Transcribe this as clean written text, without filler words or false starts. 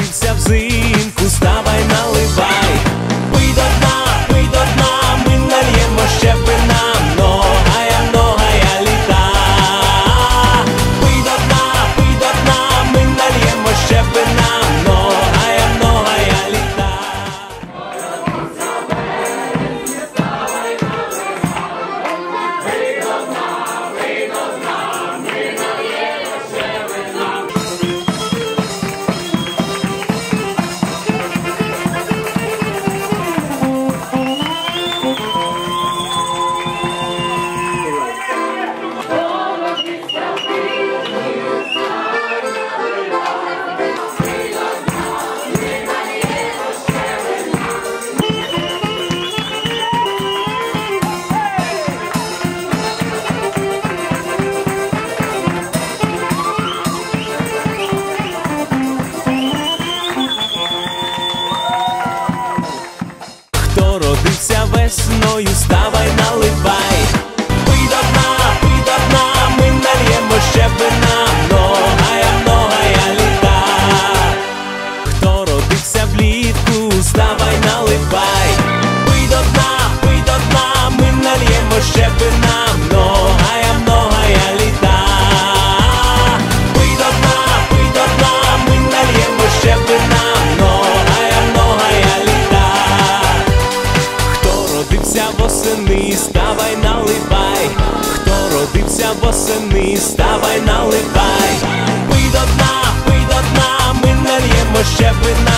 родився взимку, ставай, наливай. Пий до дна, ми нальємо ще вина. Многая літа. Пий до дна, ми нальємо ще вина. Многая літа. Хто родився весною, ставай, наливай. Пий до дна, ми нальємо ще вина. Многая літа. Хто родився влітку, ставай, наливай. Пий до дна, ми нальємо ще вина. Многая літа. Пий до дна, ми нальємо ще вина. Многая літа. Хто родився восени, ставай, наливай. Хто родився восени, ставай, наливай. Пий до дна, ми нальємо ще вина.